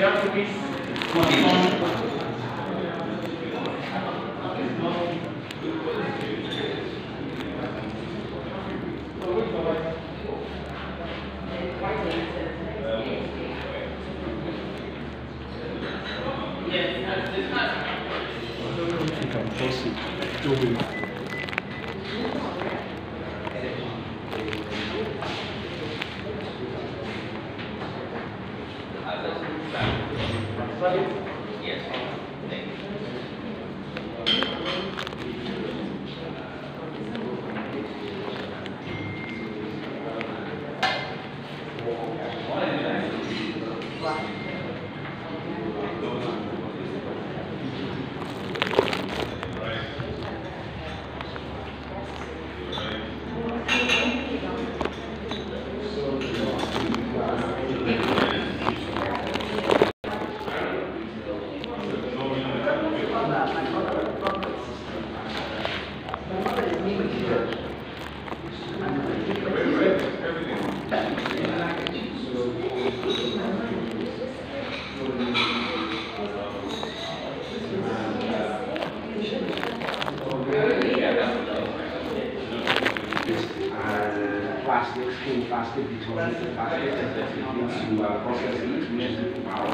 Plastics, clean plastic, detergent plastic, into processing, which is power.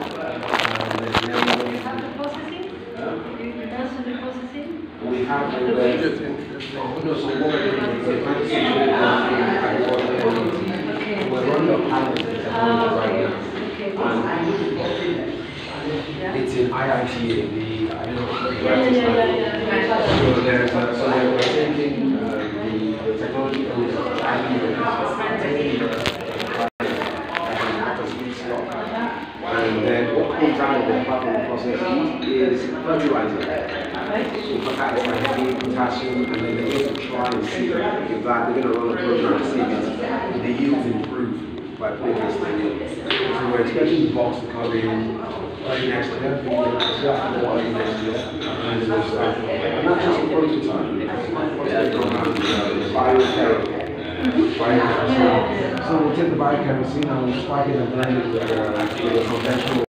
We have the we're running a pilot right now. It's in IITA, so we're taking the technology from and then what comes out of the platform process is fertilizer. So for that it's like potassium, and then they're going to try and see if that they're going to run a program to see if the yields improve by putting this thing in. So we're expecting the box to come in early next year, next year, and that's just a prototype. Biotherapy. So we'll take the biochemistry and we'll spike it and blend it with conventional